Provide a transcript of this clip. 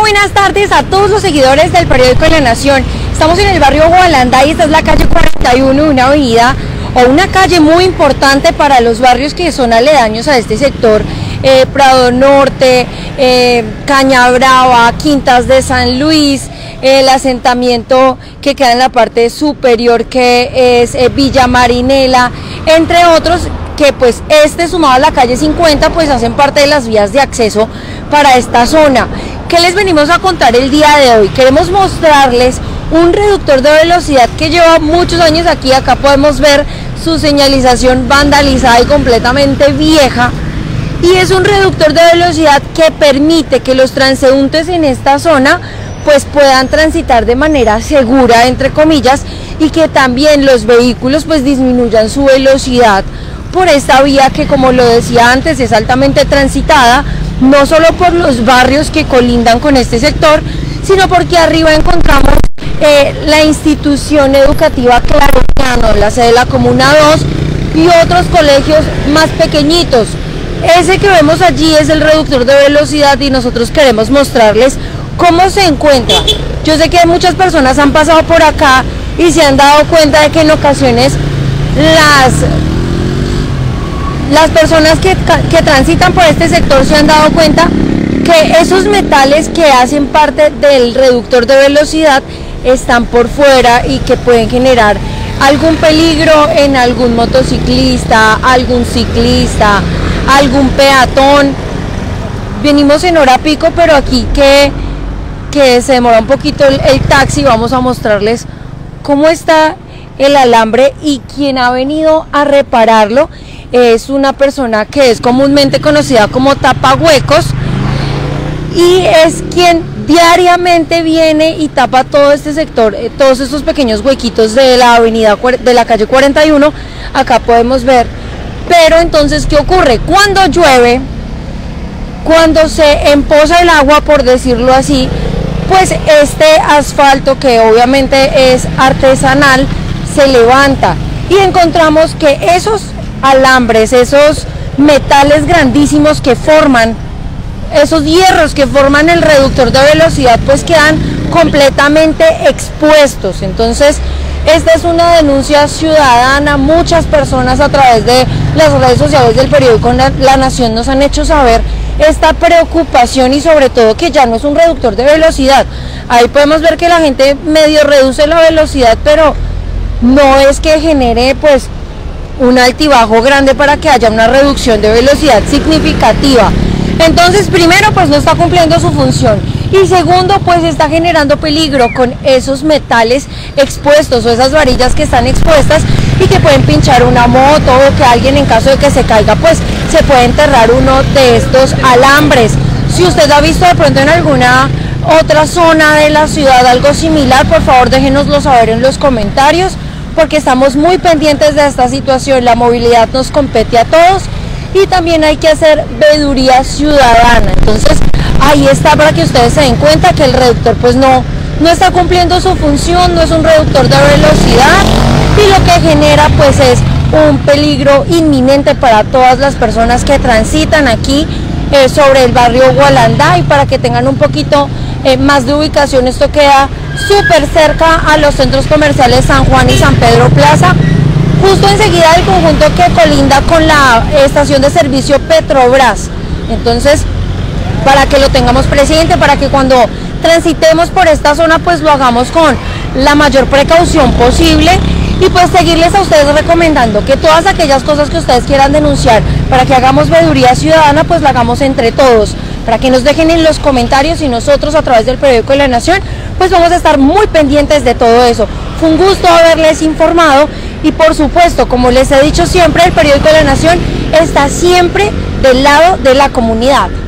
buenas tardes a todos los seguidores del periódico La Nación. Estamos en el barrio Gualanda y esta es la calle 41, una avenida o una calle muy importante para los barrios que son aledaños a este sector. Prado Norte, Caña Brava, Quintas de San Luis, el asentamiento que queda en la parte superior que es Villa Marinela, entre otros, que pues sumado a la calle 50 pues hacen parte de las vías de acceso para esta zona. ¿Qué les venimos a contar el día de hoy? Queremos mostrarles un reductor de velocidad que lleva muchos años aquí. Acá podemos ver su señalización vandalizada y completamente vieja, y es un reductor de velocidad que permite que los transeúntes en esta zona pues puedan transitar de manera segura, entre comillas, y que también los vehículos pues disminuyan su velocidad por esta vía que, como lo decía antes, es altamente transitada, no solo por los barrios que colindan con este sector, sino porque arriba encontramos la institución educativa Claretiano, la sede de la Comuna 2 y otros colegios más pequeñitos. Ese que vemos allí es el reductor de velocidad y nosotros queremos mostrarles cómo se encuentra. Yo sé que muchas personas han pasado por acá y se han dado cuenta de que en ocasiones las personas que transitan por este sector se han dado cuenta que esos metales que hacen parte del reductor de velocidad están por fuera y que pueden generar algún peligro en algún motociclista, algún ciclista, algún peatón. Venimos en hora pico, pero aquí que se demora un poquito el taxi, vamos a mostrarles cómo está el alambre, y quien ha venido a repararlo es una persona que es comúnmente conocida como tapahuecos, y es quien diariamente viene y tapa todo este sector, todos estos pequeños huequitos de la avenida, de la calle 41, acá podemos ver. Pero entonces, ¿qué ocurre? Cuando llueve, cuando se empoza el agua, por decirlo así, pues este asfalto, que obviamente es artesanal, se levanta y encontramos que esos alambres, esos metales grandísimos que forman, esos hierros que forman el reductor de velocidad, pues quedan completamente expuestos. Entonces, esta es una denuncia ciudadana. Muchas personas a través de las redes sociales del periódico La Nación nos han hecho saber esta preocupación, y sobre todo que ya no es un reductor de velocidad. Ahí podemos ver que la gente medio reduce la velocidad, pero no es que genere pues un altibajo grande para que haya una reducción de velocidad significativa. Entonces, primero, pues no está cumpliendo su función, y segundo, pues está generando peligro con esos metales expuestos o esas varillas que están expuestas y que pueden pinchar una moto, o que alguien, en caso de que se caiga, pues se puede enterrar uno de estos alambres. Si usted ha visto de pronto en alguna otra zona de la ciudad algo similar, por favor déjenoslo saber en los comentarios, porque estamos muy pendientes de esta situación. La movilidad nos compete a todos y también hay que hacer veeduría ciudadana. Entonces, ahí está, para que ustedes se den cuenta que el reductor pues no está cumpliendo su función, no es un reductor de velocidad, y lo que genera pues es un peligro inminente para todas las personas que transitan aquí sobre el barrio Gualanda. Y para que tengan un poquito más de ubicación, esto queda súper cerca a los centros comerciales San Juan y San Pedro Plaza, justo enseguida del conjunto que colinda con la estación de servicio Petrobras. Entonces, para que lo tengamos presente, para que cuando transitemos por esta zona pues lo hagamos con la mayor precaución posible, y pues seguirles a ustedes recomendando que todas aquellas cosas que ustedes quieran denunciar para que hagamos veeduría ciudadana, pues la hagamos entre todos, para que nos dejen en los comentarios, y nosotros a través del periódico La Nación pues vamos a estar muy pendientes de todo eso. Fue un gusto haberles informado, y por supuesto, como les he dicho siempre, el periódico La Nación está siempre del lado de la comunidad.